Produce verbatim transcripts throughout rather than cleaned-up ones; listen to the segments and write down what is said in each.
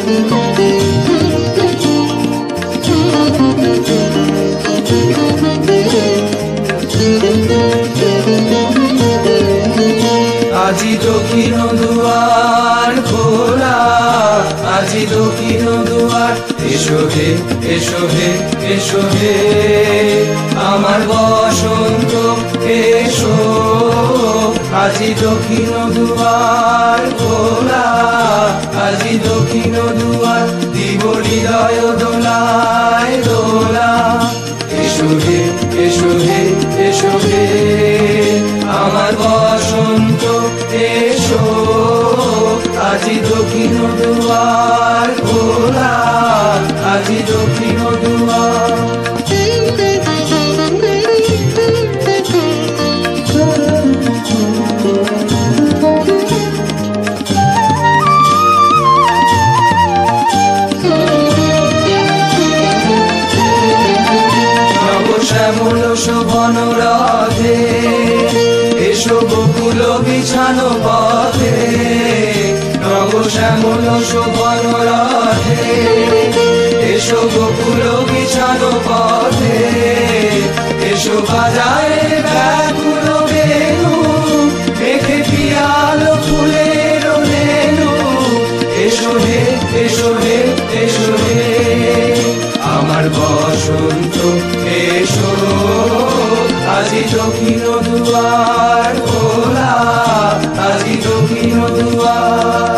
আজি দক্ষিণ দুয়ার খোলা, আজি দক্ষিণ দুয়ার, এসো হে এসো হে এসো হে আমার বসন্ত এসো। আজি দক্ষিণ দুয়ার খোলা, আজি দক্ষিণ দুয়ার, দিব হৃদয় দোলায় দোলা। এসো হে এসো হে এসো হে আমার বসন্ত এসো। আজি দক্ষিণ দুয়ার খোলা, আজি দক্ষিণ দুয়ার। শ্যামল শোভন রথে এসো বকুল বিছানো পথে, নব শ্যামল শোভন রথে এসো বকুল বিছানো পথে। এসো বাজায় ব্যাকুল বেণু, মেঘে পিয়ালো ফুলের রেণু। এসো হে এসো হে এসো হে আমার বসন্ত এসো। আজি দক্ষিণ দুয়ার খোলা, আজি দক্ষিণ দুয়ার।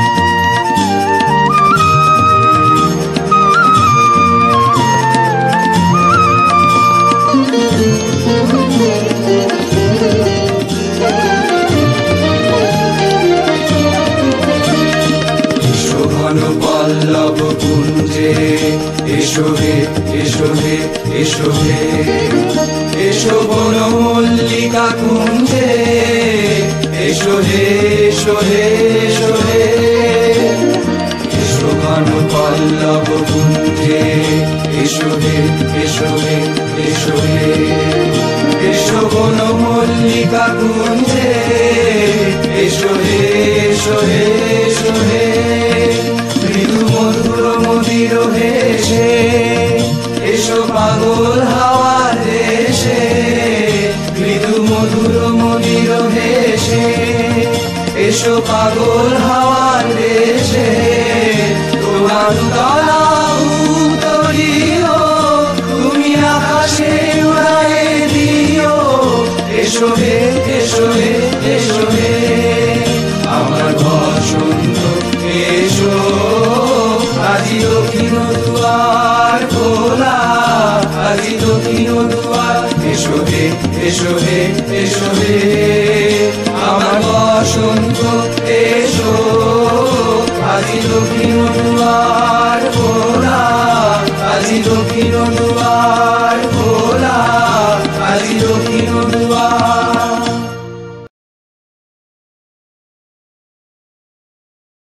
পল্লব কুঞ্জে এসো হে এসো হে এসো হে এসো বন মল্লিকা কুঞ্জে এসো হে এসো হে এসো হে এসো ঘন পল্লব কুঞ্জে এসো হে এসো হে এসো হে এসো বন মল্লিকা কুঞ্জে এসো হে এসো হে এসো হে মৃদু মধুর মদির হেসে এসো পাগল হাওয়ার দেশে। মৃদু মধুর মদির হেসে এসো পাগল হাওয়ার দেশে। তোমার গলা উতরিও, তুমি আকাশে উড়ায়ে দিও। এসো হে এসো হে এসো হে আমার বসন্ত এসো। আজি দক্ষিণ দুয়ার খোলা, আজি দক্ষিণ দুয়ার, এসো হে এসো হে এসো হে আমার বসন্ত এসো। আজি দক্ষিণ দুয়ার খোলা, আজি দক্ষিণ দুয়ার।